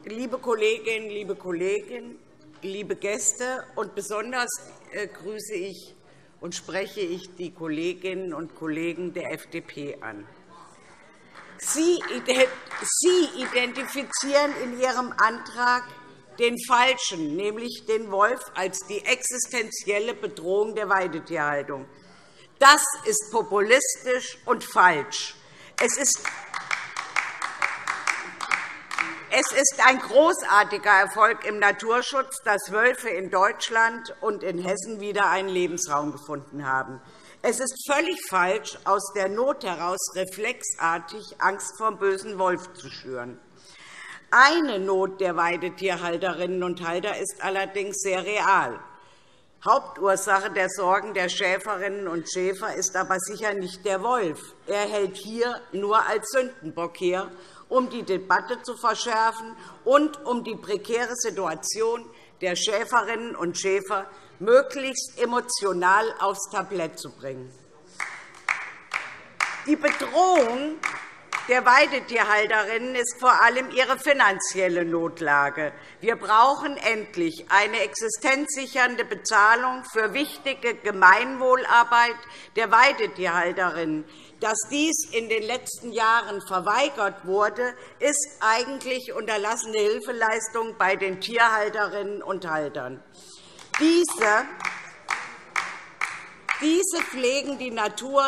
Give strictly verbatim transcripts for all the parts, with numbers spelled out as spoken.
liebe Kolleginnen, liebe Kollegen, liebe Gäste, und besonders äh, grüße ich und spreche ich die Kolleginnen und Kollegen der F D P an. Sie identifizieren in Ihrem Antrag den Falschen, nämlich den Wolf, als die existenzielle Bedrohung der Weidetierhaltung. Das ist populistisch und falsch. Es ist Es ist ein großartiger Erfolg im Naturschutz, dass Wölfe in Deutschland und in Hessen wieder einen Lebensraum gefunden haben. Es ist völlig falsch, aus der Not heraus reflexartig Angst vor dem bösen Wolf zu schüren. Eine Not der Weidetierhalterinnen und Halter ist allerdings sehr real. Hauptursache der Sorgen der Schäferinnen und Schäfer ist aber sicher nicht der Wolf. Er hält hier nur als Sündenbock her, um die Debatte zu verschärfen und um die prekäre Situation der Schäferinnen und Schäfer möglichst emotional aufs Tablett zu bringen. Die Bedrohung der Weidetierhalterinnen ist vor allem ihre finanzielle Notlage. Wir brauchen endlich eine existenzsichernde Bezahlung für wichtige Gemeinwohlarbeit der Weidetierhalterinnen. Dass dies in den letzten Jahren verweigert wurde, ist eigentlich unterlassene Hilfeleistung bei den Tierhalterinnen und Haltern. Diese Diese pflegen die Natur,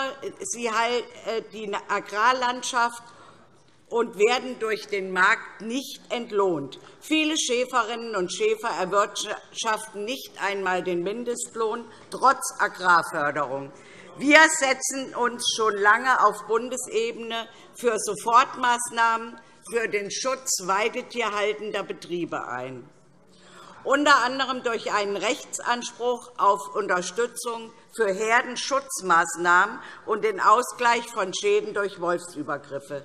die Agrarlandschaft und werden durch den Markt nicht entlohnt. Viele Schäferinnen und Schäfer erwirtschaften nicht einmal den Mindestlohn, trotz Agrarförderung. Wir setzen uns schon lange auf Bundesebene für Sofortmaßnahmen für den Schutz weidetierhaltender Betriebe ein, unter anderem durch einen Rechtsanspruch auf Unterstützung für Herdenschutzmaßnahmen und den Ausgleich von Schäden durch Wolfsübergriffe.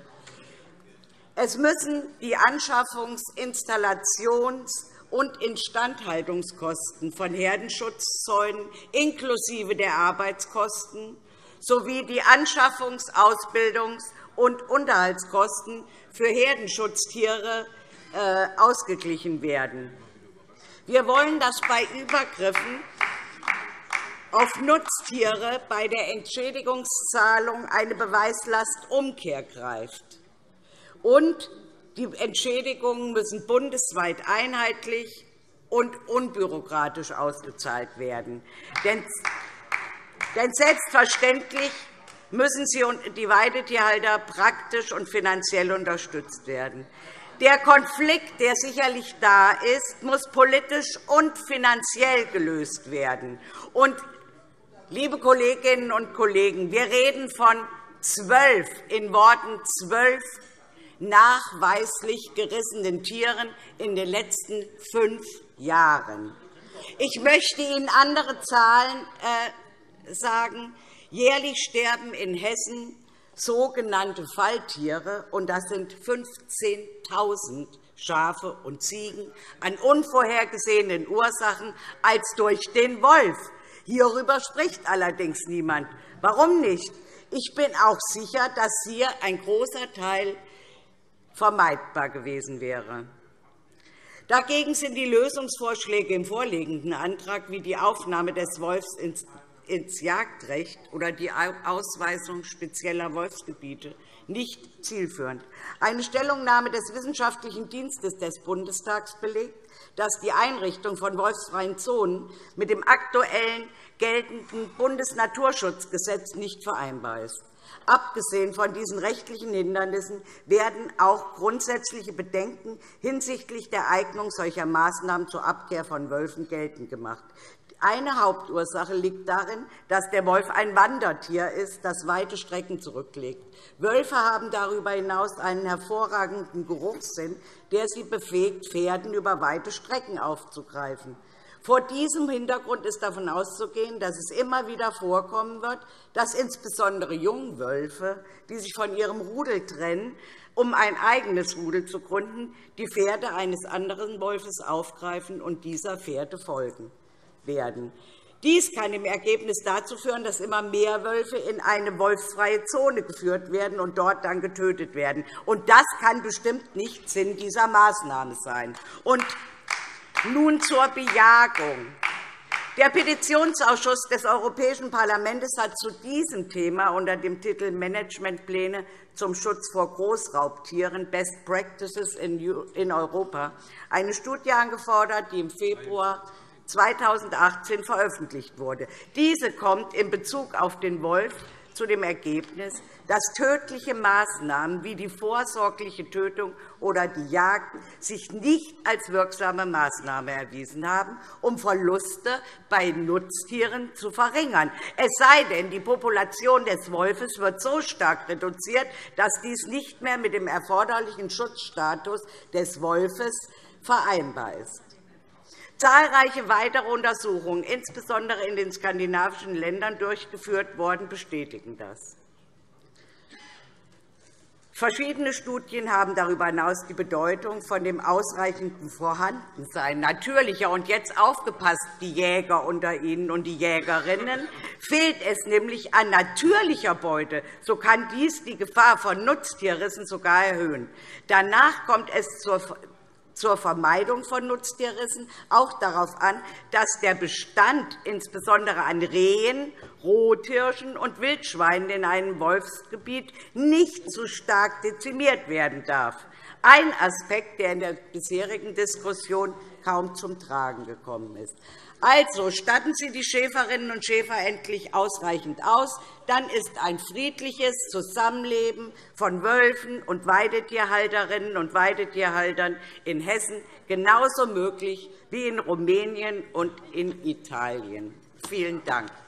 Es müssen die Anschaffungs-, Installations- und Instandhaltungskosten von Herdenschutzzäunen inklusive der Arbeitskosten sowie die Anschaffungs-, Ausbildungs- und Unterhaltskosten für Herdenschutztiere ausgeglichen werden. Wir wollen, dass bei Übergriffen auf Nutztiere bei der Entschädigungszahlung eine Beweislastumkehr greift. Und die Entschädigungen müssen bundesweit einheitlich und unbürokratisch ausgezahlt werden. Denn selbstverständlich müssen die Weidetierhalter praktisch und finanziell unterstützt werden. Der Konflikt, der sicherlich da ist, muss politisch und finanziell gelöst werden. Und, liebe Kolleginnen und Kollegen, wir reden von zwölf, in Worten zwölf nachweislich gerissenen Tieren in den letzten fünf Jahren. Ich möchte Ihnen andere Zahlen sagen. Jährlich sterben in Hessen sogenannte Falltiere, und das sind fünfzehntausend Schafe und Ziegen, an unvorhergesehenen Ursachen als durch den Wolf. Hierüber spricht allerdings niemand. Warum nicht? Ich bin auch sicher, dass hier ein großer Teil vermeidbar gewesen wäre. Dagegen sind die Lösungsvorschläge im vorliegenden Antrag wie die Aufnahme des Wolfs ins ins Jagdrecht oder die Ausweisung spezieller Wolfsgebiete nicht zielführend. Eine Stellungnahme des Wissenschaftlichen Dienstes des Bundestags belegt, dass die Einrichtung von wolfsfreien Zonen mit dem aktuellen geltenden Bundesnaturschutzgesetz nicht vereinbar ist. Abgesehen von diesen rechtlichen Hindernissen werden auch grundsätzliche Bedenken hinsichtlich der Eignung solcher Maßnahmen zur Abkehr von Wölfen geltend gemacht. Eine Hauptursache liegt darin, dass der Wolf ein Wandertier ist, das weite Strecken zurücklegt. Wölfe haben darüber hinaus einen hervorragenden Geruchssinn, der sie befähigt, Pferden über weite Strecken aufzugreifen. Vor diesem Hintergrund ist davon auszugehen, dass es immer wieder vorkommen wird, dass insbesondere Jungwölfe, die sich von ihrem Rudel trennen, um ein eigenes Rudel zu gründen, die Pferde eines anderen Wolfes aufgreifen und dieser Fährte folgen werden. Dies kann im Ergebnis dazu führen, dass immer mehr Wölfe in eine wolfsfreie Zone geführt werden und dort dann getötet werden. Und das kann bestimmt nicht Sinn dieser Maßnahme sein. Und nun zur Bejagung. Der Petitionsausschuss des Europäischen Parlaments hat zu diesem Thema unter dem Titel Managementpläne zum Schutz vor Großraubtieren Best Practices in Europa eine Studie angefordert, die im Februar zweitausendachtzehn veröffentlicht wurde. Diese kommt in Bezug auf den Wolf zu dem Ergebnis, dass tödliche Maßnahmen wie die vorsorgliche Tötung oder die Jagd sich nicht als wirksame Maßnahme erwiesen haben, um Verluste bei Nutztieren zu verringern. Es sei denn, die Population des Wolfes wird so stark reduziert, dass dies nicht mehr mit dem erforderlichen Schutzstatus des Wolfes vereinbar ist. Zahlreiche weitere Untersuchungen, insbesondere in den skandinavischen Ländern durchgeführt worden, bestätigen das. Verschiedene Studien haben darüber hinaus die Bedeutung von dem ausreichenden Vorhandensein natürlicher, und jetzt aufgepasst, die Jäger unter Ihnen und die Jägerinnen, fehlt es nämlich an natürlicher Beute, so kann dies die Gefahr von Nutztierrissen sogar erhöhen. Danach kommt es zur zur Vermeidung von Nutztierrissen auch darauf an, dass der Bestand insbesondere an Rehen, Rothirschen und Wildschweinen in einem Wolfsgebiet nicht zu stark dezimiert werden darf. Ein Aspekt, der in der bisherigen Diskussion kaum zum Tragen gekommen ist. Also statten Sie die Schäferinnen und Schäfer endlich ausreichend aus, dann ist ein friedliches Zusammenleben von Wölfen und Weidetierhalterinnen und Weidetierhaltern in Hessen genauso möglich wie in Rumänien und in Italien. Vielen Dank.